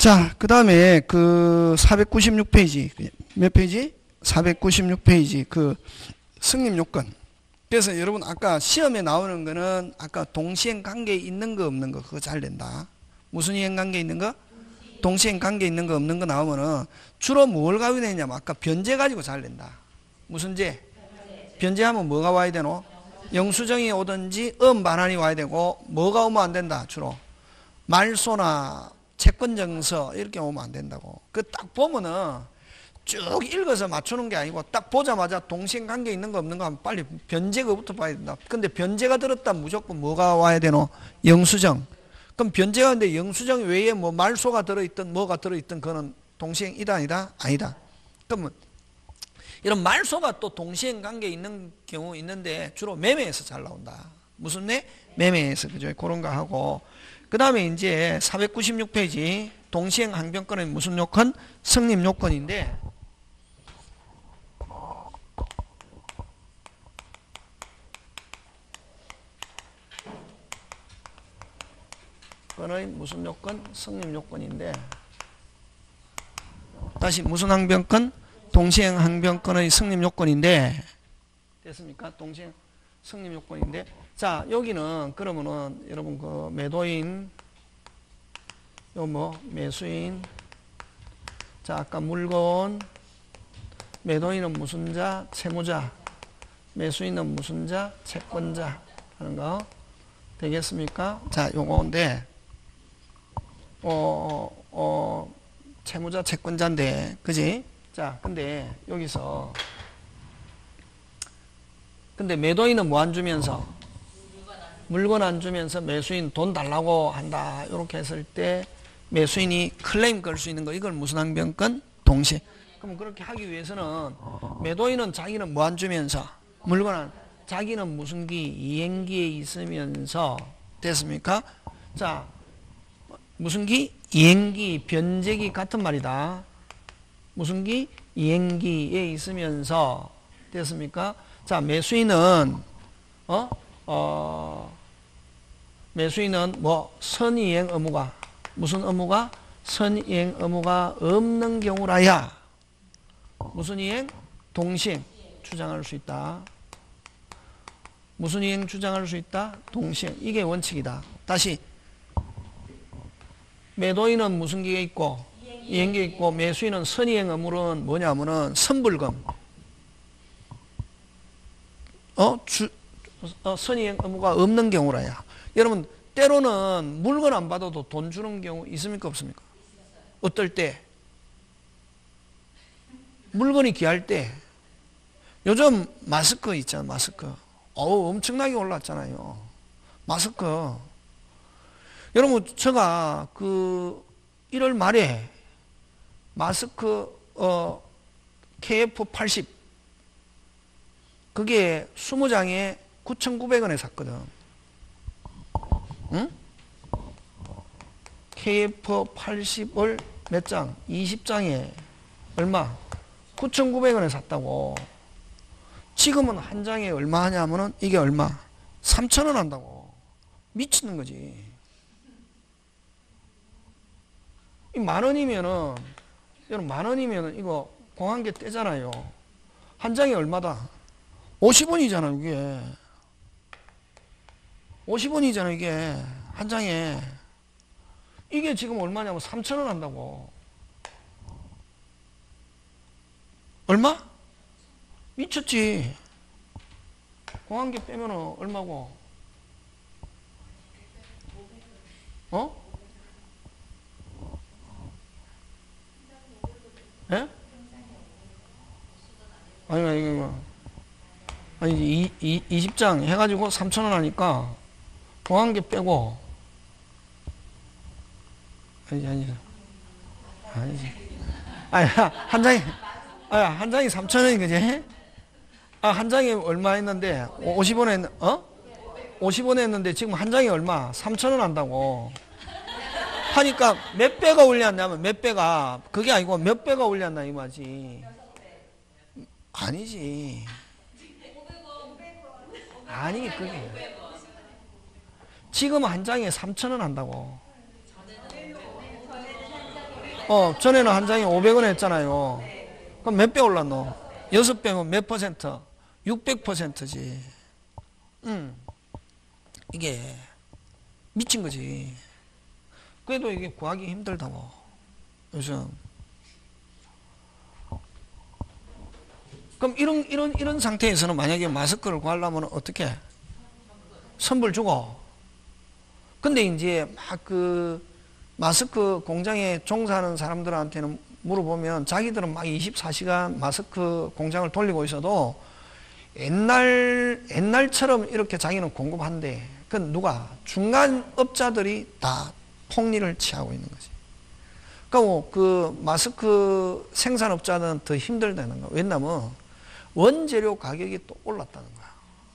자, 그 다음에 그 496페이지. 몇 페이지? 496페이지. 그 승립 요건. 그래서 여러분 아까 시험에 나오는 거는 아까 동시행 관계 있는 거 없는 거 그거 잘 된다. 무슨 이행 관계 있는 거? 동시행 관계 있는 거 없는 거 나오면은 주로 뭘 가지고 되냐면 아까 변제 가지고 잘 된다. 무슨 제? 변제하면 뭐가 와야 되노? 영수증이 오든지 반환이 와야 되고 뭐가 오면 안 된다. 주로 말소나 채권증서 이렇게 오면 안 된다고. 그 딱 보면은 쭉 읽어서 맞추는 게 아니고 딱 보자마자 동시행 관계 있는 거 없는 거 하면 빨리 변제가부터 봐야 된다. 근데 변제가 들었다 무조건 뭐가 와야 되노? 영수증. 그럼 변제가 근데 영수증 외에 뭐 말소가 들어있든 뭐가 들어있든 그거는 동시행이다 아니다? 아니다. 그러면 이런 말소가 또 동시행 관계 있는 경우 있는데 주로 매매에서 잘 나온다. 무슨 매? 매매에서 그죠? 그런 거 하고 그 다음에 이제 496페이지 동시행 항변권은 무슨 요건? 성립 요건인데 건의 무슨 요건? 성립 요건인데 다시 무슨 항변권? 동시행 항변권의 성립 요건인데 됐습니까? 동시행 성립 요건인데 자 여기는 그러면은 여러분 그 매도인 요 뭐 매수인 자 아까 물건 매도인은 무슨 자? 채무자 매수인은 무슨 자? 채권자 하는 거 되겠습니까? 자 요거인데 채무자 채권자인데 그지? 자 근데 여기서 근데 매도인은 뭐 안 주면서 물건 안 주면서 매수인 돈 달라고 한다 이렇게 했을 때 매수인이 클레임 걸 수 있는 거 이걸 무슨 항변권? 동시에. 그럼 그렇게 하기 위해서는 매도인은 자기는 뭐 안 주면서 물건 안 자기는 무슨 기 이행기에 있으면서 됐습니까? 자 무슨 기? 이행기 변제기 같은 말이다. 무슨 기? 이행기에 있으면서 됐습니까? 자 매수인은 매수인은 뭐 선이행 의무가 무슨 의무가? 선이행 의무가 없는 경우라야 무슨 이행? 동시행 주장할 수 있다. 무슨 이행 주장할 수 있다? 동시행. 이게 원칙이다. 다시 매도인은 무슨 기에 있고 이행기에 있고 매수인은 선이행 의무는 뭐냐면은 선불금 선이행 의무가 없는 경우라야. 여러분 때로는 물건 안 받아도 돈 주는 경우 있습니까 없습니까? 어떨 때? 물건이 귀할 때. 요즘 마스크 있잖아 마스크. 엄청나게 올랐잖아요. 마스크. 여러분 제가 그 1월 말에 마스크 KF80 그게 20장에 9,900원에 샀거든. 응? KF80을 몇 장? 20장에 얼마? 9,900원에 샀다고. 지금은 한 장에 얼마 하냐면은 이게 얼마? 3,000원 한다고. 미치는 거지. 이 10,000원이면은 여러분 10,000원이면은 이거 공항계 떼잖아요. 한 장에 얼마다? 50원이잖아 이게. 50원이잖아 이게 한 장에. 이게 지금 얼마냐면 3,000원 한다고. 얼마? 미쳤지. 공항계 빼면은 얼마고? 예? 아니 20장 해가지고 3,000원 하니까 공항계 빼고 아니지 한 장이 3,000원인 거지? 한 장에 얼마 했는데 50원 했는 50원 했는데 지금 한 장에 얼마? 3,000원 한다고 하니까 몇 배가 올렸냐면 몇 배가 그게 아니고 몇 배가 올렸나 이 말이지. 아니지. 아니 그게 지금 한 장에 3,000원 한다고. 전에는 한 장에 500원 했잖아요. 그럼 몇 배 올랐노? 6배면 몇 퍼센트? 600%지. 이게 미친 거지. 그래도 이게 구하기 힘들다고. 요즘. 그럼 이런 상태에서는 만약에 마스크를 구하려면 어떻게? 선불 주고. 근데 이제 막 마스크 공장에 종사하는 사람들한테는 물어보면 자기들은 막 24시간 마스크 공장을 돌리고 있어도 옛날처럼 이렇게 자기는 공급한대. 그건 누가? 중간업자들이 다 폭리를 취하고 있는 거지. 그러니까 그 마스크 생산업자는 더 힘들다는 거야. 왜냐면 원재료 가격이 또 올랐다는 거야.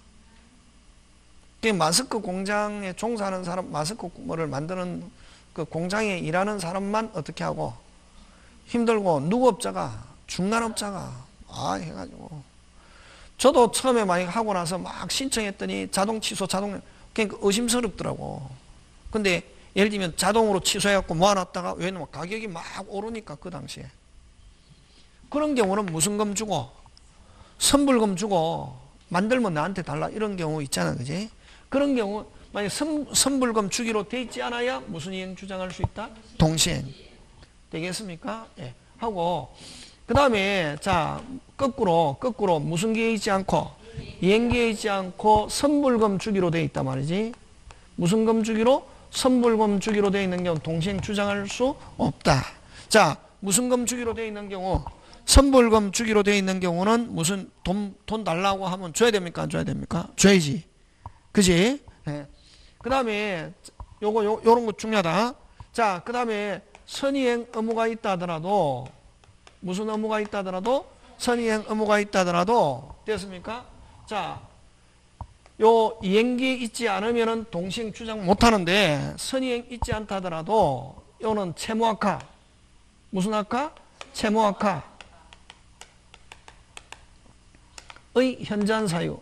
그 마스크 공장에 종사하는 사람, 마스크를 만드는 그 공장에 일하는 사람만 어떻게 하고 힘들고, 누구업자가? 중간업자가 해가지고. 저도 처음에 많이 하고 나서 막 신청했더니 자동 취소, 그러니까 의심스럽더라고. 근데 예를 들면 자동으로 취소해갖고 모아놨다가, 왜냐면 가격이 막 오르니까 그 당시에. 그런 경우는 무슨 금 주고? 선불금 주고, 만들면 나한테 달라. 이런 경우 있잖아. 그지? 그런 경우, 만약 선불금 주기로 돼 있지 않아야 무슨 이행 주장할 수 있다? 동시행. 되겠습니까? 예. 하고, 그 다음에, 자, 거꾸로, 무슨 기에 있지 않고, 이행기에 있지 않고, 선불금 주기로 돼 있단 말이지. 무슨 금 주기로? 선불금 주기로 돼 있는 경우 동시행 주장할 수 없다. 자, 무슨 금 주기로 돼 있는 경우? 선불금 주기로 돼 있는 경우는 무슨 돈 달라고 하면 줘야 됩니까? 안 줘야 됩니까? 줘야지. 그지? 네. 그 다음에 요런 거 중요하다. 자, 그 다음에 선이행 의무가 있다 하더라도, 무슨 의무가 있다 하더라도, 선이행 의무가 있다 하더라도, 됐습니까? 자, 요 이행기에 있지 않으면은 동시행 주장 못 하는데, 선이행 있지 않다 하더라도 요는 채무학화. 무슨 학화? 채무학화 의 현저한 사유.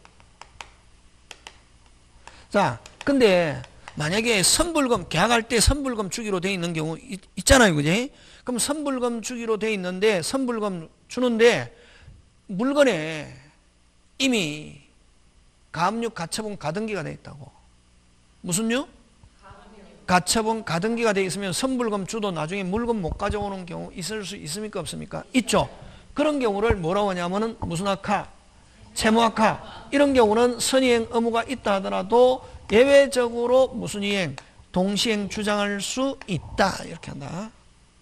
자, 근데 만약에 선불금, 계약할 때 선불금 주기로 돼 있는 경우 있잖아요. 그지? 그럼 선불금 주기로 돼 있는데, 선불금 주는데 물건에 이미 가압류 가처분 가등기가 돼 있다고. 무슨요? 가처분 가등기가 돼 있으면 선불금 주도 나중에 물건 못 가져오는 경우 있을 수 있습니까? 없습니까? 있죠. 그런 경우를 뭐라고 하냐면은 무슨 학화? 채무학화. 이런 경우는 선이행 의무가 있다 하더라도 예외적으로 무슨 이행? 동시행 주장할 수 있다. 이렇게 한다.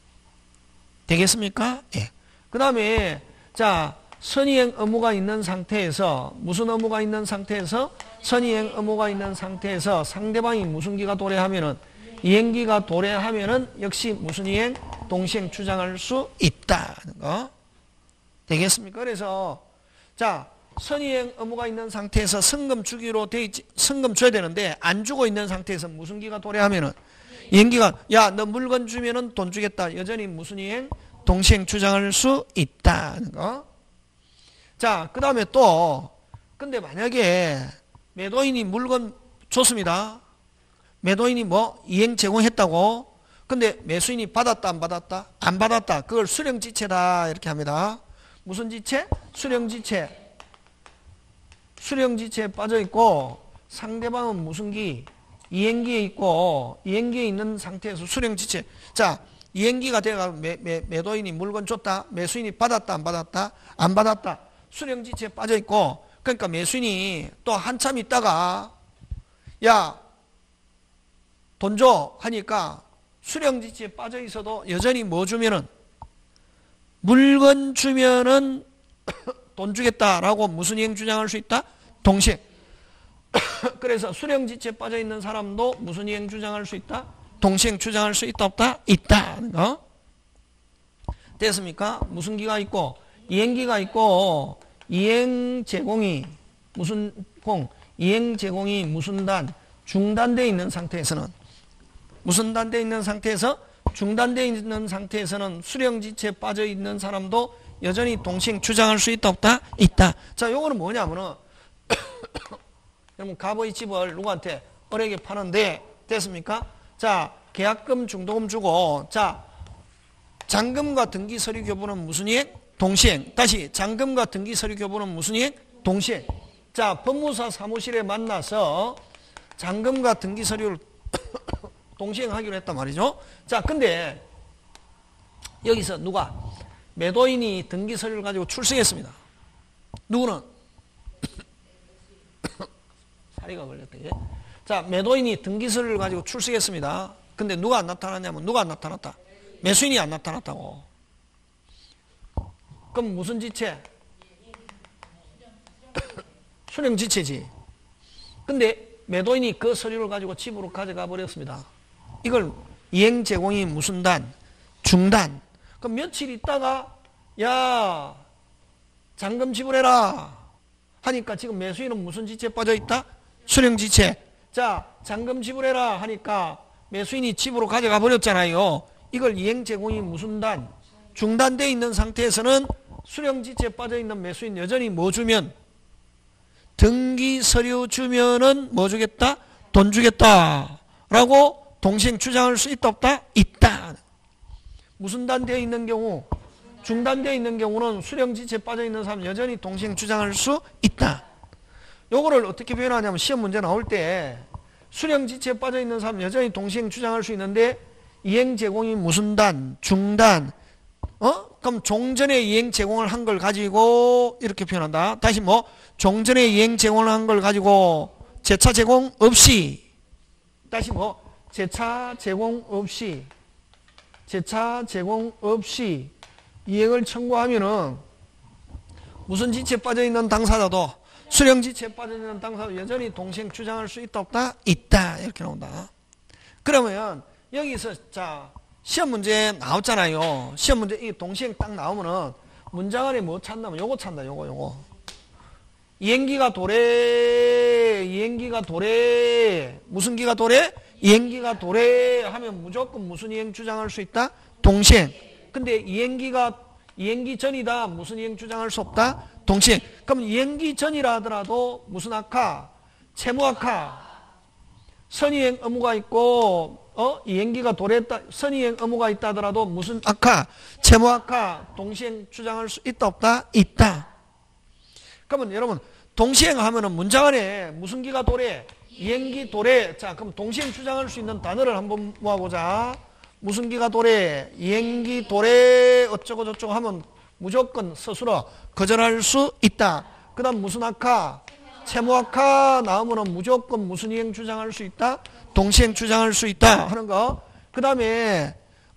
되겠습니까? 예. 그 다음에, 자, 선이행 의무가 있는 상태에서, 무슨 의무가 있는 상태에서? 선이행 의무가 있는 상태에서 상대방이 무슨 기가 도래하면은, 이행기가 도래하면은 역시 무슨 이행? 동시행 주장할 수 있다는 거. 되겠습니까? 그래서, 자, 선이행 의무가 있는 상태에서 성금 주기로 돼 있지, 성금 줘야 되는데 안 주고 있는 상태에서 무슨 기가 도래하면은, 이행기가, 야, 너 물건 주면은 돈 주겠다. 여전히 무슨 이행? 동시행 주장할 수 있다는 거. 자, 그 다음에 또, 근데 만약에 매도인이 물건 줬습니다. 매도인이 뭐 이행 제공했다고. 근데 매수인이 받았다 안 받았다? 안 받았다. 그걸 수령지체다 이렇게 합니다. 무슨 지체? 수령지체. 수령지체에 빠져있고, 상대방은 무슨 기? 이행기에 있고, 이행기에 있는 상태에서 수령지체. 자, 이행기가 돼가 매도인이 물건 줬다. 매수인이 받았다 안 받았다? 안 받았다. 수령지체에 빠져있고, 그러니까 매수인이 또 한참 있다가, 야, 돈 줘 하니까 수령지체에 빠져있어도 여전히 뭐 주면은, 물건 주면은 돈 주겠다라고 무슨 이행 주장할 수 있다? 동시행. 그래서 수령지체에 빠져있는 사람도 무슨 이행 주장할 수 있다? 동시행 주장할 수 있다 없다? 있다는 거. 됐습니까? 무슨 기가 있고, 이행기가 있고, 이행 제공이 무슨 공? 이행 제공이 무슨 단? 중단되어 있는 상태에서는, 무슨 단되어 있는 상태에서? 중단되어 있는 상태에서는 수령지체에 빠져있는 사람도 여전히 동시행 주장할 수 있다 없다? 있다. 자, 요거는 뭐냐면은 여러분 값의 집을 누구한테? 을에게 파는데, 됐습니까? 자, 계약금 중도금 주고, 자, 잔금과 등기 서류 교부는 무슨 이행? 동시행. 다시 잔금과 등기 서류 교부는 무슨 이행? 동시행. 자, 법무사 사무실에 만나서 잔금과 등기 서류를 동시행하기로 했단 말이죠. 자, 근데 여기서 누가? 매도인이 등기 서류를 가지고 출석했습니다. 누구는? 사리가 걸렸다. 이제. 자, 매도인이 등기 서류를 가지고 출석했습니다. 근데 누가 안 나타났냐면 누가 안 나타났다? 매수인이 안 나타났다고. 그럼 무슨 지체? 수령지체지. 근데 매도인이 그 서류를 가지고 집으로 가져가 버렸습니다. 이걸 이행 제공이 무슨 단? 중단. 그럼 며칠 있다가 야 잔금 지불해라 하니까 지금 매수인은 무슨 지체에 빠져있다? 수령지체. 자, 잔금 지불해라 하니까 매수인이 집으로 가져가 버렸잖아요. 이걸 이행 제공이 무슨 단? 중단되어 있는 상태에서는 수령지체에 빠져있는 매수인 여전히 뭐 주면? 등기 서류 주면은 뭐 주겠다? 돈 주겠다 라고 동시행 주장할 수 있다 없다? 있다. 무슨 단되어 있는 경우? 중단되어 있는 경우는 수령지체에 빠져있는 사람 여전히 동시행 주장할 수 있다. 요거를 어떻게 표현하냐면 시험 문제 나올 때 수령지체에 빠져있는 사람 여전히 동시행 주장할 수 있는데 이행 제공이 무슨 단? 중단. 그럼 종전에 이행 제공을 한 걸 가지고 이렇게 표현한다. 다시 뭐? 종전에 이행 제공을 한 걸 가지고 재차 제공 없이. 다시 뭐? 재차 제공 없이. 재차 제공 없이 이행을 청구하면은 무슨 지체에 빠져있는 당사자도 수령지체에 빠져있는 당사자도 여전히 동시행 주장할 수 있다 없다? 있다. 이렇게 나온다. 그러면 여기서 자 시험 문제 나왔잖아요. 시험 문제 이 동시행 딱 나오면은 문장 안에 뭐 찾나면 요거 찾나 요거 이행기가 도래 이행기가 도래 무슨 기가 도래? 이행기가 도래 하면 무조건 무슨 이행 주장할 수 있다? 동시행. 근데 이행기 전이다 무슨 이행 주장할 수 없다? 동시행. 그럼 이행기 전이라 하더라도 무슨 악화? 채무악화. 선이행 의무가 있고 이행기가 도래했다 선이행 의무가 있다 하더라도 무슨 악화? 채무악화. 동시행 주장할 수 있다 없다? 있다. 그러면 여러분 동시행 하면은 문장 안에 무슨 기가 도래? 이행기 도래. 자, 그럼 동시행 주장할 수 있는 단어를 한번 모아보자. 무슨 기가 도래? 이행기 도래 어쩌고 저쩌고 하면 무조건 스스로 거절할 수 있다. 그 다음 무슨 악화? 채무악화 나오면은 무조건 무슨 이행 주장할 수 있다? 동시행 주장할 수 있다 하는 거. 그 다음에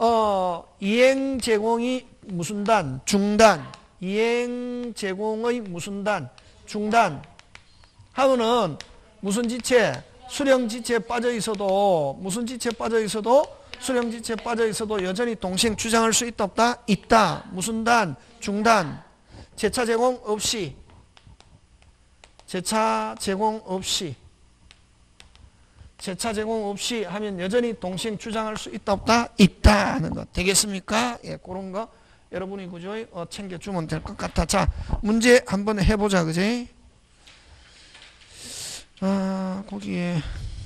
이행 제공이 무슨 단? 중단. 이행 제공의 무슨 단? 중단 하면은 무슨 지체? 수령지체에 빠져 있어도 무슨 지체에 빠져 있어도 수령지체에 빠져 있어도 여전히 동시행 주장할 수 있다 없다? 있다. 무슨 단? 중단. 재차 제공 없이 재차 제공 없이 재차 제공 없이 하면 여전히 동시행 주장할 수 있다 없다? 있다 하는 거 되겠습니까? 예, 그런 거 여러분이 그죠? 챙겨주면 될 것 같아. 자, 문제 한번 해보자, 그지? 거기에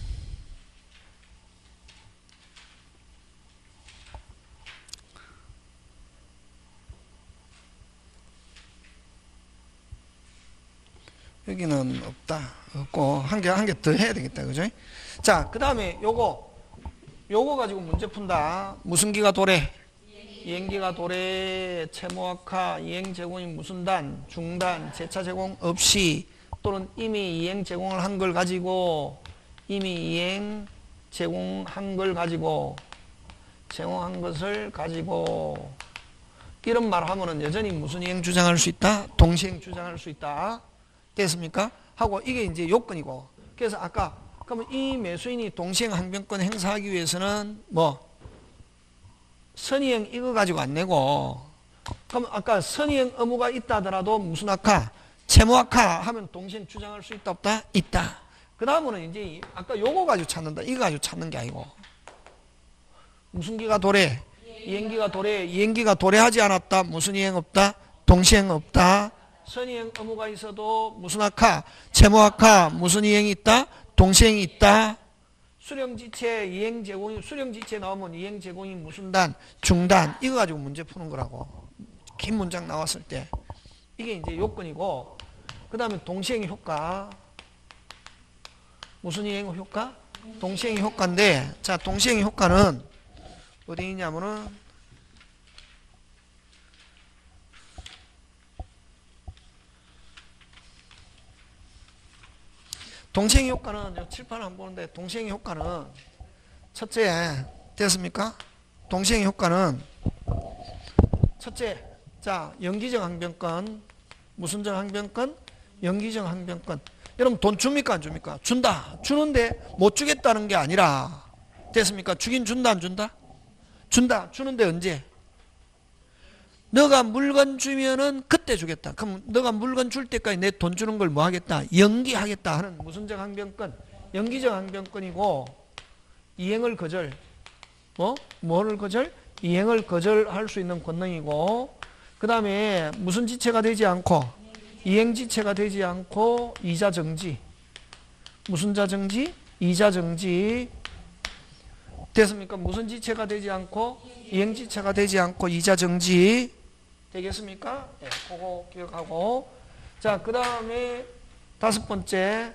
여기는 없다. 없고 한 개 더 해야 되겠다, 그죠? 자, 그 다음에 요거 가지고 문제 푼다. 무슨 기가 도래? 이행기가 도래. 채무악화. 이행 제공이 무슨 단? 중단. 재차 제공 없이 또는 이미 이행 제공을 한 걸 가지고 이미 이행 제공한 걸 가지고 제공한 것을 가지고 이런 말 하면은 여전히 무슨 이행 주장할 수 있다? 동시행 주장할 수 있다. 됐습니까? 하고 이게 이제 요건이고. 그래서 아까 그러면 이 매수인이 동시행 항변권 행사하기 위해서는 뭐 선이행 이거 가지고 안 내고 그럼 아까 선이행 의무가 있다 하더라도 무슨 악화? 채무악화 하면 동시행 주장할 수 있다 없다? 있다. 그 다음은 이제 아까 요거 가지고 찾는다. 이거 가지고 찾는 게 아니고 무슨 기가 도래? 이행기가 도래. 이행기가 도래하지 않았다. 무슨 이행 없다? 동시행 없다. 선이행 의무가 있어도 무슨 악화? 채무악화. 무슨 이행이 있다? 동시행이 있다. 수령지체, 이행제공이, 수령지체 나오면 이행제공이 무슨 단? 중단. 이거 가지고 문제 푸는 거라고. 긴 문장 나왔을 때. 이게 이제 요건이고, 그 다음에 동시행의 효과. 무슨 이행 효과? 동시행의 효과인데, 자, 동시행의 효과는 어디 있냐면은, 동시행의 효과는, 칠판 한번 보는데, 동시행의 효과는, 첫째, 됐습니까? 동시행의 효과는, 첫째, 자, 연기적 항변권, 무슨 적 항변권? 연기적 항변권. 여러분 돈 줍니까 안 줍니까? 준다. 주는데 못 주겠다는 게 아니라, 됐습니까? 주긴 준다 안 준다? 준다. 주는데 언제? 너가 물건 주면은 그때 주겠다. 그럼 너가 물건 줄 때까지 내 돈 주는 걸 뭐 하겠다? 연기하겠다 하는 무슨적 항변권? 연기적 항변권이고, 이행을 거절. 뭐를 거절? 이행을 거절할 수 있는 권능이고, 그 다음에 무슨 지체가 되지 않고, 이행지체가 되지 않고, 이자정지. 무슨 자정지? 이자정지. 됐습니까? 무슨 지체가 되지 않고, 이행지체가 되지 않고, 이자정지. 되겠습니까? 예, 그거 기억하고. 자, 그 다음에 다섯 번째.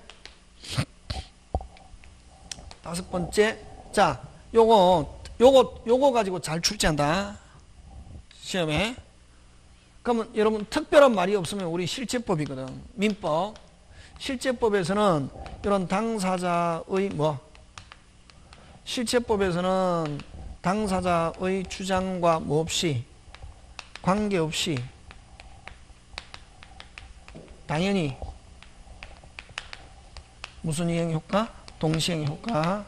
자, 요거 가지고 잘 출제한다. 시험에. 그러면 여러분 특별한 말이 없으면 우리 실제법이거든. 민법. 실제법에서는 이런 당사자의 실제법에서는 당사자의 주장과 뭐 없이, 관계없이 당연히 무슨 이행 효과? 동시행 효과.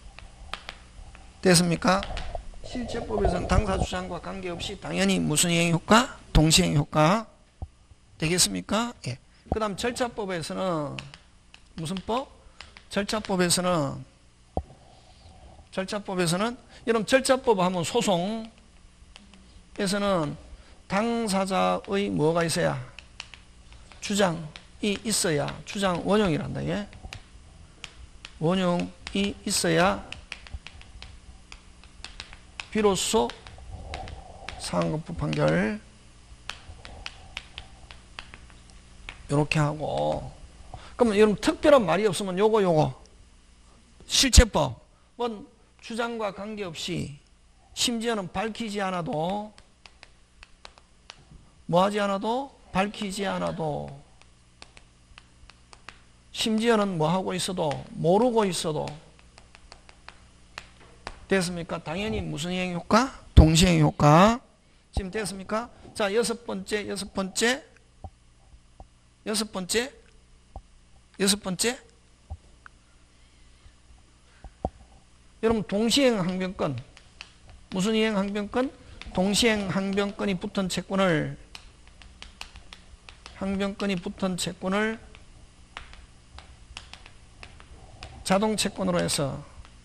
됐습니까? 실제법에서는 당사 주장과 관계없이 당연히 무슨 이행 효과? 동시행 효과. 되겠습니까? 예. 그 다음 절차법에서는 무슨 법? 절차법에서는 여러분 절차법 하면 소송에서는 당사자의 뭐가 있어야? 주장이 있어야, 주장 원용이란다. 예? 원용이 있어야 비로소 상한급부 판결 요렇게 하고. 그러면 여러분 특별한 말이 없으면 요거 실체법 뭐 주장과 관계없이, 심지어는 밝히지 않아도, 뭐하지 않아도, 밝히지 않아도, 심지어는 뭐하고 있어도, 모르고 있어도, 됐습니까? 당연히 무슨 이행 효과? 동시행 효과. 지금 됐습니까? 자, 여섯 번째. 여러분 동시행 항변권. 무슨 이행 항변권? 동시행 항변권이 붙은 채권을 자동 채권으로 해서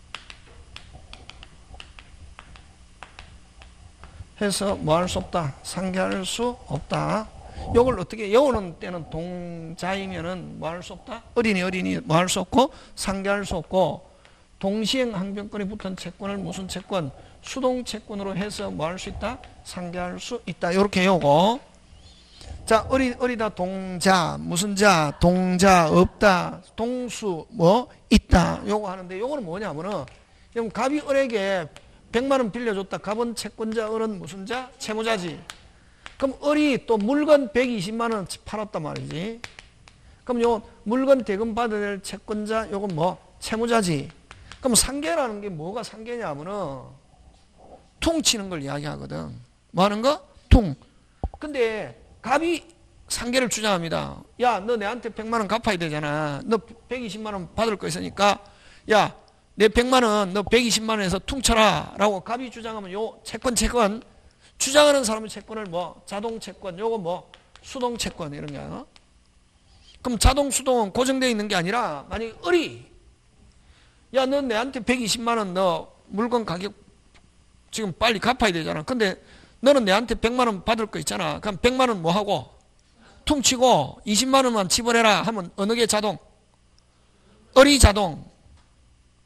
뭐 할 수 없다. 상계할 수 없다. 요걸 어떻게, 여우는 때는 동자이면은 뭐 할 수 없다? 어린이 뭐 할 수 없고, 상계할 수 없고, 동시행 항변권이 붙은 채권을 무슨 채권? 수동 채권으로 해서 뭐 할 수 있다? 상계할 수 있다. 요렇게 요거. 자, 어리다 동자, 무슨 자? 동자, 없다. 동수, 뭐? 있다. 요거 하는데, 요거는 뭐냐면은, 갑이 을에게 100만원 빌려줬다. 갑은 채권자, 을은 무슨 자? 채무자지. 그럼 을이 또 물건 120만원 팔았단 말이지. 그럼 요 물건 대금 받아야 될 채권자, 요건 뭐? 채무자지. 그럼 상계라는 게 뭐가 상계냐면은 퉁치는 걸 이야기하거든. 뭐 하는 거? 퉁. 근데 갑이 상계를 주장합니다. 야, 너 내한테 100만원 갚아야 되잖아. 너 120만원 받을 거 있으니까, 야, 내 100만원 너 120만원에서 퉁쳐라 라고 갑이 주장하면 요 채권 주장하는 사람의 채권을 뭐? 자동 채권, 요거 뭐? 수동 채권 이런 거야. 그럼 자동 수동은 고정되어 있는 게 아니라, 만약에 을이, 야, 너 내한테 120만원 너 물건 가격 지금 빨리 갚아야 되잖아. 근데 너는 내한테 100만원 받을 거 있잖아. 그럼 100만원 뭐 하고? 퉁치고 20만원만 지불해라 하면 어느 게 자동? 을이 자동.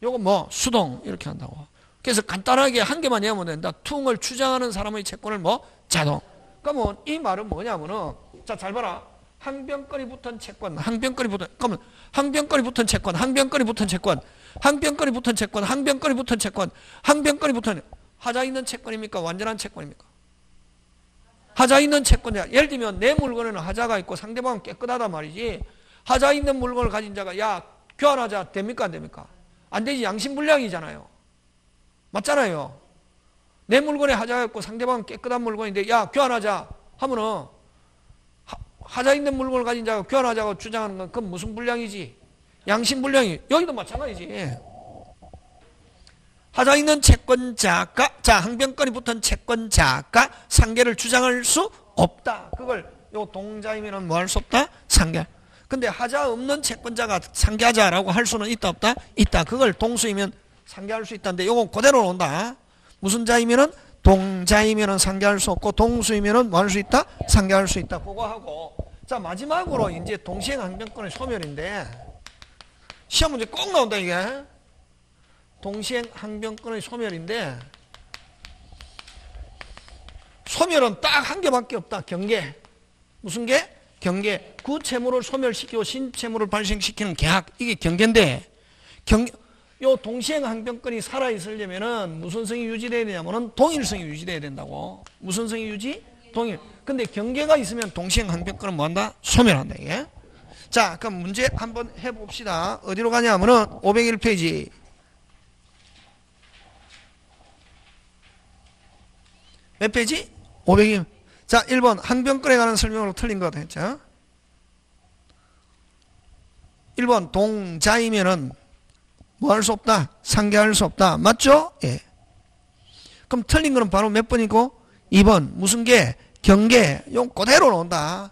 요거 뭐 수동 이렇게 한다고. 그래서 간단하게 한 개만 외우면 된다. 퉁을 추정하는 사람의 채권을 뭐 자동. 그러면 이 말은 뭐냐면은 자 잘 봐라. 항변권이 붙은 채권, 항변권이 붙은 그러면 항변권이 붙은 채권, 항변권이 붙은 채권, 항변권이 붙은 채권, 항변권이 붙은 채권, 항변권이 붙은 하자 있는 채권입니까? 완전한 채권입니까? 하자 있는 채권자. 예를 들면 내 물건에는 하자가 있고 상대방은 깨끗하단 말이지. 하자 있는 물건을 가진 자가 야 교환하자 됩니까? 안 됩니까? 안 되지. 양심불량이잖아요. 맞잖아요. 내 물건에 하자가 있고 상대방은 깨끗한 물건인데 야 교환하자 하면은 하자 있는 물건을 가진 자가 교환하자고 주장하는 건 그건 무슨 불량이지? 양심불량이. 여기도 마찬가지지. 하자 있는 채권자가 자 항변권이 붙은 채권자가 상계를 주장할 수 없다. 그걸 요 동자이면은 뭐 할 수 없다? 상계. 근데 하자 없는 채권자가 상계하자라고 할 수는 있다 없다? 있다. 그걸 동수이면 상계할 수 있다는데 요건 그대로 나온다. 무슨 자이면은 동자이면은 상계할 수 없고 동수이면은 뭐 할 수 있다? 상계할 수 있다. 그거 하고 자 마지막으로 이제 동시행 항변권의 소멸인데 시험 문제 꼭 나온다 이게. 동시행 항변권의 소멸인데 소멸은 딱 한 개밖에 없다. 경계. 무슨 개? 경계. 구채무를 소멸시키고 신채무를 발생시키는 계약. 이게 경계인데 요 동시행 항변권이 살아있으려면은 무슨 성이 유지되어야 되냐면은 동일성이 유지되어야 된다고. 무슨 성이 유지? 동일. 근데 경계가 있으면 동시행 항변권은 뭐한다? 소멸한다 이게. 자 그럼 문제 한번 해봅시다. 어디로 가냐면은 501페이지. 몇 페이지? 501. 자 1번 항변권에 관한 설명으로 틀린 거 됐죠? 1번 동자이면은 뭐 할 수 없다? 상계할 수 없다. 맞죠? 예. 그럼 틀린 거는 바로 몇 번이고? 2번. 무슨 게? 경계. 용 그대로 나온다.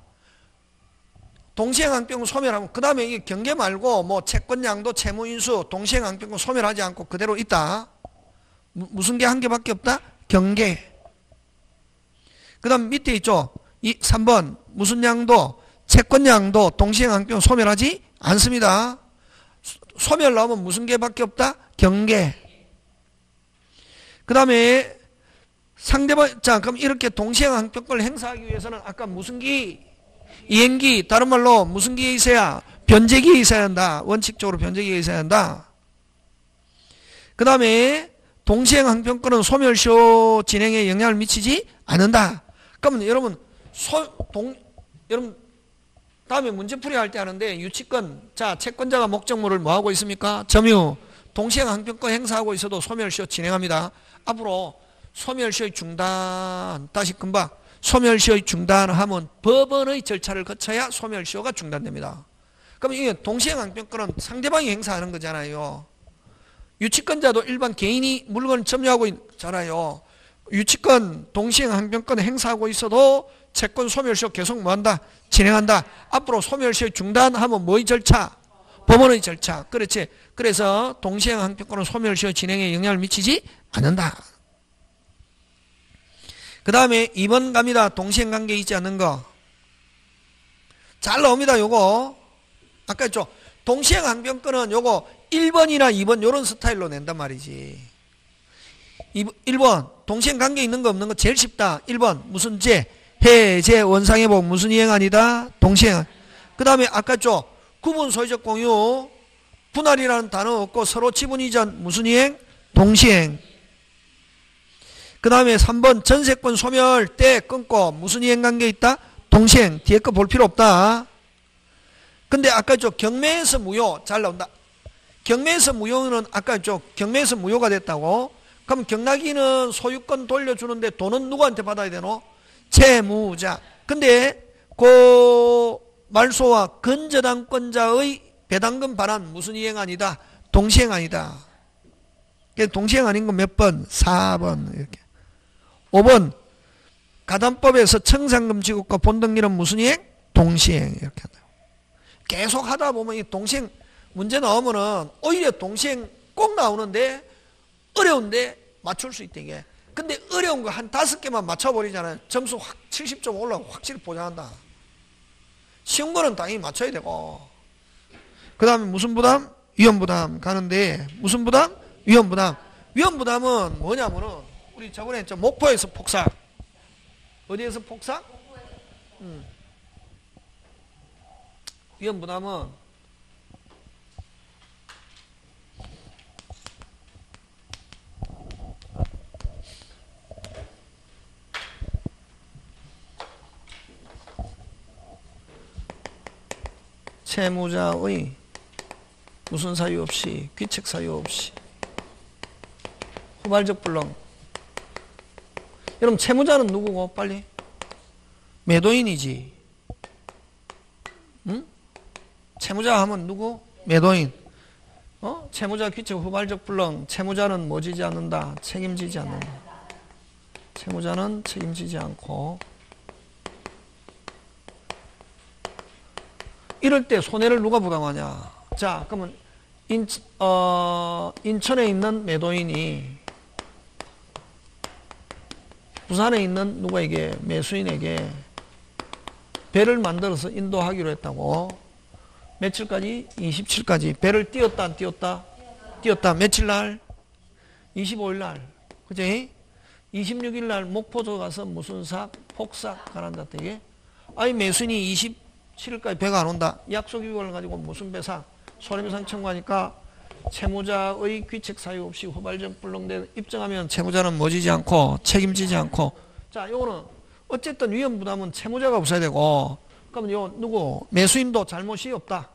동시행항변권 소멸하면 그 다음에 이게 경계 말고 뭐 채권양도 채무인수 동시행항변권 소멸하지 않고 그대로 있다. 무슨 게 한 개밖에 없다? 경계. 그 다음 밑에 있죠? 3번. 무슨 양도? 채권양도 동시행항변권 소멸하지 않습니다. 소멸 나오면 무슨 개밖에 없다? 경계. 그 다음에 상대방, 자, 그럼 이렇게 동시행항변권을 행사하기 위해서는 아까 무슨 기? 이행기. 다른 말로 무슨 기에 있어야? 변제기에 있어야 한다. 원칙적으로 변제기에 있어야 한다. 그 다음에 동시행항변권은 소멸시효 진행에 영향을 미치지 않는다. 그러면 여러분, 여러분, 다음에 문제풀이 할 때 하는데 유치권, 자 채권자가 목적물을 뭐하고 있습니까? 점유, 동시행항변권 행사하고 있어도 소멸시효 진행합니다. 앞으로 소멸시효의 중단, 다시 금방 소멸시효의 중단하면 법원의 절차를 거쳐야 소멸시효가 중단됩니다. 그럼 이게 동시행항변권은 상대방이 행사하는 거잖아요. 유치권자도 일반 개인이 물건을 점유하고 있잖아요. 유치권, 동시행항변권 행사하고 있어도 채권 소멸시효 계속 뭐한다? 진행한다. 앞으로 소멸시효 중단하면 뭐의 절차? 법원의 절차. 그렇지. 그래서 동시행항변권은 소멸시효 진행에 영향을 미치지 않는다. 그 다음에 2번 갑니다. 동시행관계 있지 않는 거. 잘 나옵니다. 요거. 아까 했죠. 동시행항변권은 요거 1번이나 2번 요런 스타일로 낸단 말이지. 1번 동시행관계 있는 거 없는 거 제일 쉽다. 1번 무슨 제? 해제 원상회복 무슨 이행 아니다? 동시행. 그 다음에 아까 죠 구분 소유적 공유 분할이라는 단어 없고 서로 지분 이전 무슨 이행? 동시행. 그 다음에 3번 전세권 소멸 때 끊고 무슨 이행관계 있다? 동시행. 뒤에 거 볼 필요 없다. 근데 아까 죠 경매에서 무효 잘 나온다. 경매에서 무효는 아까 죠 경매에서 무효가 됐다고. 그럼 경락인은 소유권 돌려주는데 돈은 누구한테 받아야 되노? 채무자. 근데 그 말소와 근저당권자의 배당금 반환 무슨 이행 아니다? 동시행 아니다. 동시행 아닌 건 몇 번? 4번 이렇게. 5번 가담법에서 청산금 지급과 본등기는 무슨 이행? 동시행 이렇게 한다. 계속 하다 보면 이 동시행 문제 나오면은 오히려 동시행 꼭 나오는데 어려운데 맞출 수 있다 이게. 근데 어려운 거 한 5개만 맞춰버리잖아요. 점수 확 70점 올라가고 확실히 보장한다. 쉬운 거는 당연히 맞춰야 되고. 그 다음에 무슨 부담? 위험부담 가는데 무슨 부담? 위험부담. 위험부담은 뭐냐면은 우리 저번에 했죠. 목포에서 폭삭. 어디에서 폭삭? 위험부담은 채무자의 무슨 사유 없이 귀책 사유 없이 후발적 불능. 여러분 채무자는 누구고? 빨리. 매도인이지. 응? 채무자 하면 누구? 매도인. 채무자 귀책 후발적 불능. 채무자는 뭐 지지 않는다? 책임지지 않는다. 채무자는 책임지지 않고. 이럴 때 손해를 누가 부담하냐? 자, 그러면 인천에 있는 매도인이 부산에 있는 누구에게, 매수인에게 배를 만들어서 인도하기로 했다고. 며칠까지? 27까지. 배를 띄웠다 안 띄웠다? 띄웠다. 며칠 날? 25일 날. 그치? 26일 날 목포도 가서 무슨 삭? 폭삭 가란다 되게. 아니 매수인이 27일까지 배가 안 온다. 약속 이유를 가지고 무슨 배상? 손해배상 청구하니까 채무자의 귀책 사유 없이 후발적 불능된 입증하면 채무자는 뭐 지지 않고 책임지지 않고. 자, 요거는 어쨌든 위험부담은 채무자가 없어야 되고. 그러면 요 누구? 매수인도 잘못이 없다.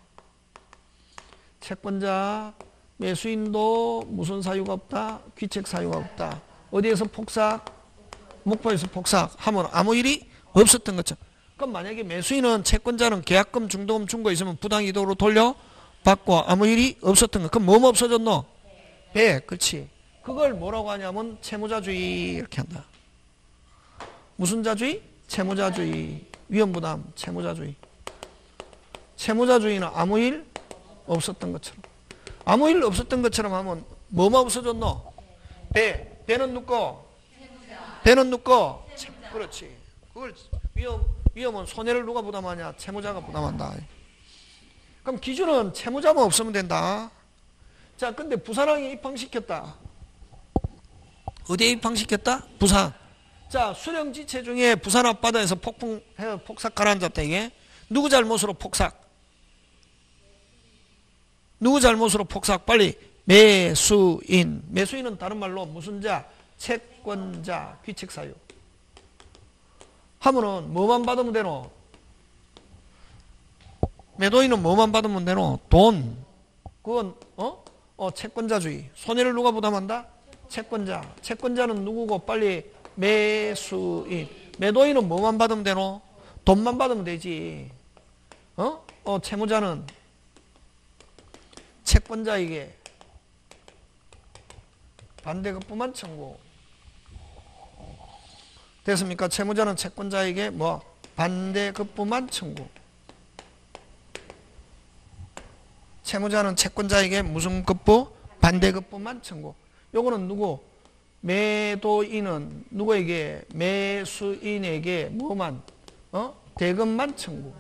채권자, 매수인도 무슨 사유가 없다? 귀책 사유가 없다. 어디에서 폭삭? 목포에서 폭삭 하면 아무 일이 없었던 것처럼. 그럼 만약에 매수인은 채권자는 계약금, 중도금 준 거 있으면 부당이도로 돌려받고 아무 일이 없었던 거. 그럼 뭐뭐 없어졌노? 배. 그렇지. 그걸 뭐라고 하냐면 채무자주의 이렇게 한다. 무슨 자주의? 채무자주의. 위험부담. 채무자주의. 채무자주의는 아무 일 없었던 것처럼. 아무 일 없었던 것처럼 하면 뭐뭐 없어졌노? 배. 배는 누구? 배는 누구? 그렇지. 그걸 위험은 손해를 누가 부담하냐? 채무자가 부담한다. 그럼 기준은 채무자만 없으면 된다. 자, 근데 부산항에 입항시켰다. 어디에 입항시켰다? 부산. 자, 수령지체 중에 부산 앞바다에서 폭삭 가라앉았다 이게. 누구 잘못으로 폭삭? 누구 잘못으로 폭삭? 빨리. 매수인. 매수인은 다른 말로 무슨 자? 채권자. 귀책 사유. 하면은 뭐만 받으면 되노? 매도인은 뭐만 받으면 되노? 돈. 그건 채권자주의. 손해를 누가 부담한다? 채권자. 채권자는 누구고? 빨리 매수인. 매도인은 뭐만 받으면 되노? 돈만 받으면 되지. 채무자는 채권자에게 반대급부만 청구. 됐습니까? 채무자는 채권자에게 뭐 반대급부만 청구. 채무자는 채권자에게 무슨 급부? 반대급부만 청구. 요거는 누구? 매도인은 누구에게? 매수인에게 뭐만? 대금만 청구.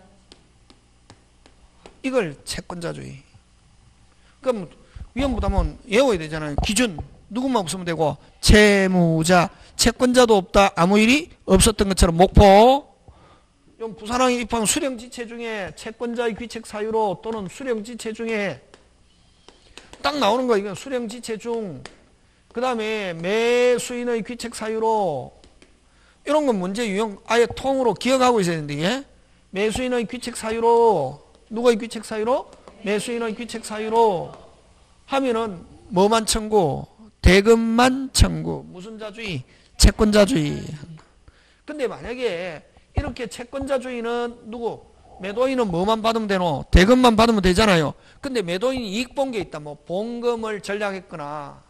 이걸 채권자주의. 그럼 위험부담은 외워야 되잖아요. 기준 누구만 없으면 되고 채무자. 채권자도 없다. 아무 일이 없었던 것처럼 목포. 부산항에 입항 수령지체 중에 채권자의 귀책 사유로 또는 수령지체 중에 딱 나오는 거 이건 수령지체 중. 그 다음에 매수인의 귀책 사유로 이런 건 문제 유형 아예 통으로 기억하고 있어야 되는데 예? 매수인의 귀책 사유로 누구의 귀책 사유로? 매수인의 귀책 사유로 하면은 뭐만 청구? 대금만 청구. 무슨 자주의? 채권자주의. 근데 만약에 이렇게 채권자주의는 누구? 매도인은 뭐만 받으면 되노? 대금만 받으면 되잖아요. 근데 매도인이 이익 본 게 있다. 뭐 본금을 전량했거나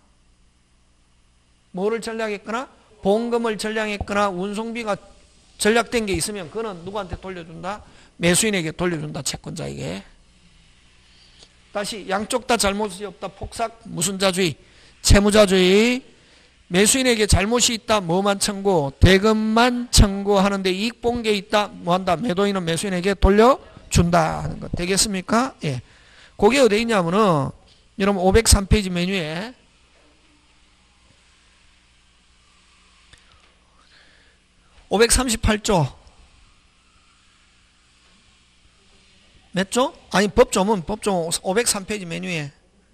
뭐를 전량했거나 본금을 전량했거나 운송비가 전략된 게 있으면 그거는 누구한테 돌려준다? 매수인에게 돌려준다. 채권자에게. 다시 양쪽 다 잘못이 없다. 폭삭 무슨 자주의? 채무자주의. 매수인에게 잘못이 있다. 뭐만 청구? 대금만 청구하는데 이익 본 게 있다. 뭐한다? 매도인은 매수인에게 돌려준다 하는 것 되겠습니까? 예. 그게 어디 있냐면은 여러분 503페이지 메뉴에 (538조) 몇 조? 아니 법조문 503페이지 메뉴에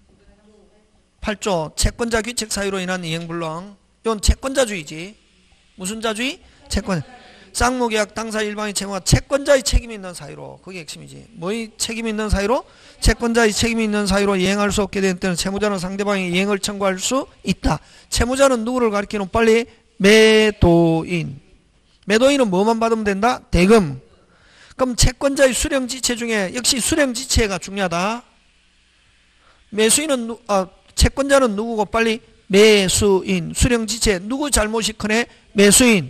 8조 채권자 귀책 사유로 인한 이행불능. 이건 채권자주의지. 무슨 자주의? 채권. 쌍무계약 당사 일방의 채무가 채권자의 책임이 있는 사유로. 그게 핵심이지. 뭐의 책임이 있는 사유로? 채권자의 책임이 있는 사유로 이행할 수 없게 된 때는 채무자는 상대방이 이행을 청구할 수 있다. 채무자는 누구를 가리키는? 빨리 매도인. 매도인은 뭐만 받으면 된다? 대금. 그럼 채권자의 수령지체 중에 역시 수령지체가 중요하다. 매수인은 채권자는 누구고? 빨리 매수인. 수령지체 누구 잘못이 크네? 매수인.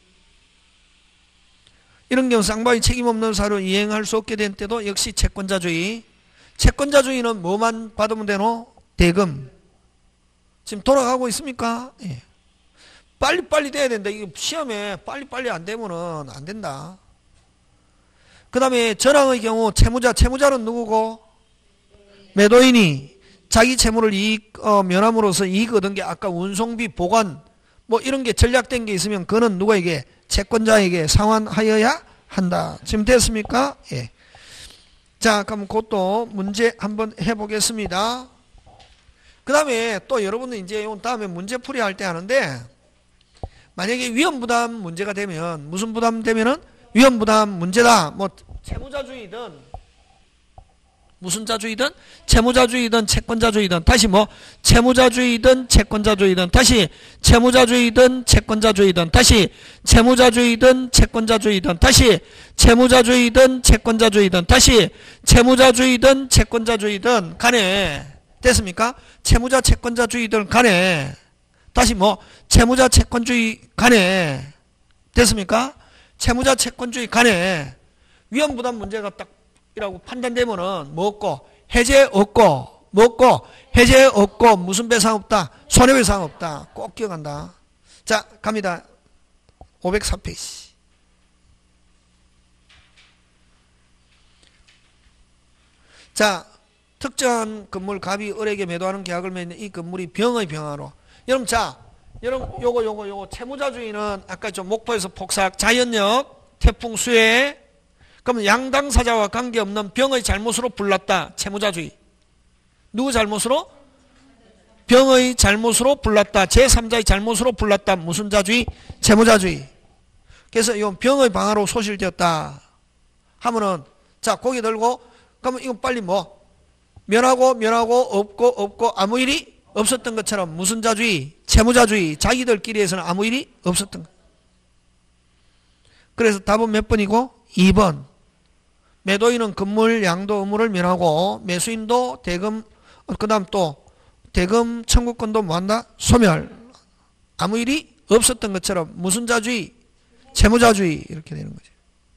이런 경우 쌍방이 책임 없는 사유로 이행할 수 없게 된 때도 역시 채권자주의. 채권자주의는 뭐만 받으면 되노? 대금. 지금 돌아가고 있습니까? 예. 빨리빨리 돼야 된다. 이거 시험에 빨리빨리 안 되면은 안 된다. 그 다음에 전항의 경우 채무자는 누구고? 매도인이 자기 채무를 면함으로써 이익 얻은 게 아까 운송비, 보관 뭐 이런 게 전략된 게 있으면 그는 누구에게? 채권자에게 상환하여야 한다. 지금 됐습니까? 예. 자, 그럼 그것도 문제 한번 해보겠습니다. 그 다음에 또 여러분들 이제 다음에 문제풀이 할 때 하는데, 만약에 위험부담 문제가 되면 무슨 부담 되면은 위험부담 문제다. 뭐 채무자주의든 무슨 자주의든 채무자주의든 채권자주의든 다시 뭐 채무자주의든 채권자주의든 다시 채무자주의든 채권자주의든 다시 채무자주의든 채권자주의든 다시 채무자주의든 채권자주의든 다시 채무자주의든 채권자주의든 간에 됐습니까? 채무자 채권자주의든 간에 다시 뭐 채무자 채권주의 간에 됐습니까? 채무자 채권주의 간에 위험부담 문제가 딱 이라고 판단되면은 뭐 없고 해제 없고 뭐 없고 해제 없고 무슨 배상 없다? 손해배상 없다. 꼭 기억한다. 자, 갑니다. 504페이지. 자, 특정한 건물 갑이 을에게 매도하는 계약을 맺는 이 건물이 병의 병화로. 여러분, 자, 여러분 요거 채무자주의는 아까 좀 목포에서 폭삭 자연력 태풍 수해. 그러면 양당사자와 관계없는 병의 잘못으로 불났다. 채무자주의. 누구 잘못으로? 병의 잘못으로 불났다. 제3자의 잘못으로 불났다. 무슨 자주의? 채무자주의. 그래서 이건 병의 방화로 소실되었다 하면은, 자, 고개 들고, 그러면 이건 빨리 뭐? 면하고 없고 아무 일이 없었던 것처럼 무슨 자주의? 채무자주의. 자기들끼리 해서는 아무 일이 없었던 것. 그래서 답은 몇 번이고? 2번. 매도인은 건물 양도 의무를 면하고 매수인도 대금 그 다음 또 대금 청구권도 뭐한다? 소멸. 아무 일이 없었던 것처럼 무슨 자주의? 채무자주의. 이렇게 되는 거죠.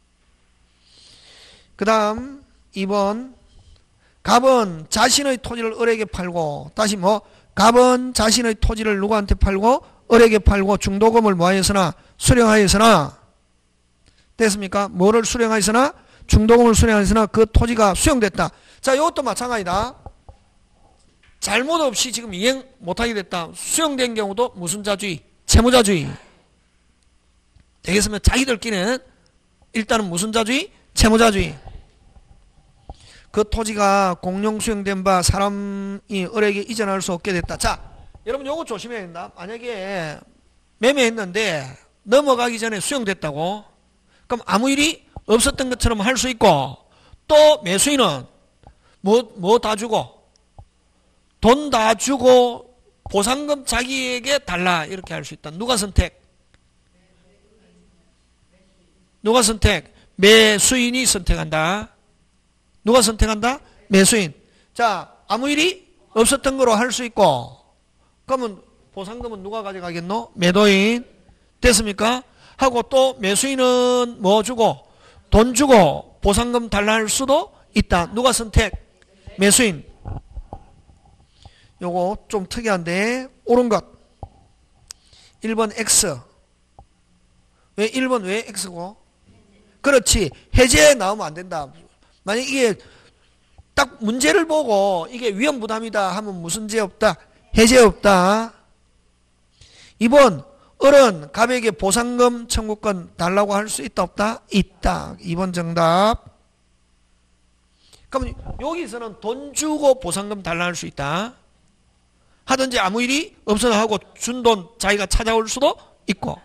그 다음 2번. 갑은 자신의 토지를 을에게 팔고 다시 뭐? 갑은 자신의 토지를 누구한테 팔고 을에게 팔고 중도금을 뭐하였으나? 수령하였으나 됐습니까? 뭐를 수령하였으나? 중도금을 수령하였으나 그 토지가 수용됐다. 자, 이것도 마찬가지다. 잘못 없이 지금 이행 못하게 됐다. 수용된 경우도 무슨 자주의? 채무자주의. 되겠으면 자기들끼리는 일단은 무슨 자주의? 채무자주의. 그 토지가 공용 수용된 바 사람이 을에게 이전할 수 없게 됐다. 자, 여러분 요거 조심해야 된다. 만약에 매매했는데 넘어가기 전에 수용됐다고. 그럼 아무 일이 없었던 것처럼 할 수 있고, 또 매수인은 뭐 다 주고 돈 다 주고 보상금 자기에게 달라 이렇게 할 수 있다. 누가 선택? 누가 선택? 매수인이 선택한다. 누가 선택한다? 매수인. 자, 아무 일이 없었던 거로 할 수 있고, 그러면 보상금은 누가 가져가겠노? 매도인. 됐습니까? 하고 또 매수인은 뭐 주고 돈 주고 보상금 달라 할 수도 있다. 누가 선택? 매수인. 요거 좀 특이한데 옳은 것 1번 X. 왜 1번 왜 X고? 그렇지. 해제 나오면 안 된다. 만약 이게 딱 문제를 보고 이게 위험부담이다 하면 무슨 죄 없다? 해죄 없다. 2번 을은 갑에게 보상금 청구권 달라고 할 수 있다 없다? 있다. 2번 정답. 그럼 여기서는 돈 주고 보상금 달라 할 수 있다. 하든지 아무 일이 없어도 하고 준 돈 자기가 찾아올 수도 있고.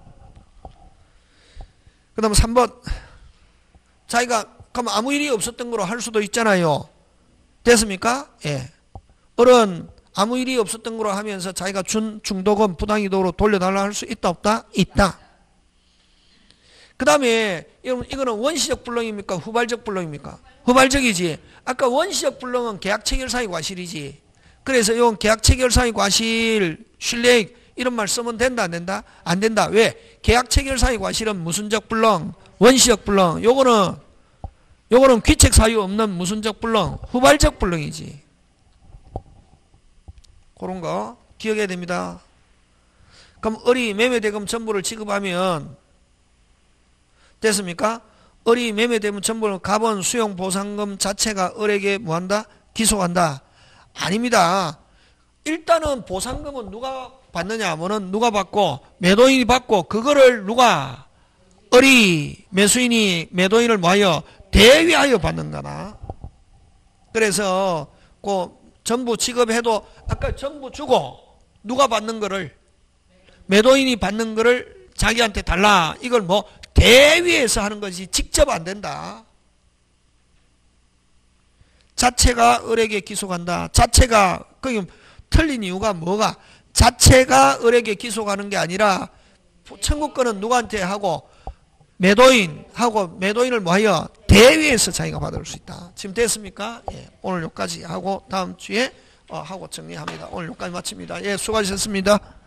그 다음 3번 자기가 그럼 아무 일이 없었던 거로 할 수도 있잖아요. 됐습니까? 예. 을은 아무 일이 없었던 거로 하면서 자기가 준 중도금 부당이도로 돌려달라 할 수 있다 없다? 있다. 그 다음에 여러분 이거는 원시적 불능입니까? 후발적 불능입니까? 후발적이지. 아까 원시적 불능은 계약체결상의 과실이지. 그래서 이건 계약체결상의 과실, 신뢰익 이런 말 쓰면 된다 안 된다? 안 된다. 왜? 계약체결상의 과실은 무슨적 불능? 원시적 불능. 요거는 귀책 사유 없는 무슨적 불능? 후발적 불능이지. 그런 거 기억해야 됩니다. 그럼 을이 매매대금 전부를 지급하면 됐습니까? 을이 매매대금 전부를 갑은 수용보상금 자체가 을에게 뭐한다? 기소한다. 아닙니다. 일단은 보상금은 누가 받느냐 하면은 누가 받고 매도인이 받고 그거를 누가 을이 매수인이 매도인을 뭐하여 대위하여 받는 거나. 그래서 그 전부 지급해도 아까 전부 주고 누가 받는 거를 매도인이 받는 거를 자기한테 달라. 이걸 뭐 대위에서 하는 거지 직접 안 된다. 자체가 을에게 기소간다. 자체가 그게 틀린 이유가 뭐가? 자체가 을에게 기소가는 게 아니라 청구권은 누구한테 하고 매도인하고 매도인을 뭐하여 대위에서 자기가 받을 수 있다. 지금 됐습니까? 예, 오늘 여기까지 하고 다음 주에 하고 정리합니다. 오늘 여기까지 마칩니다. 예, 수고하셨습니다.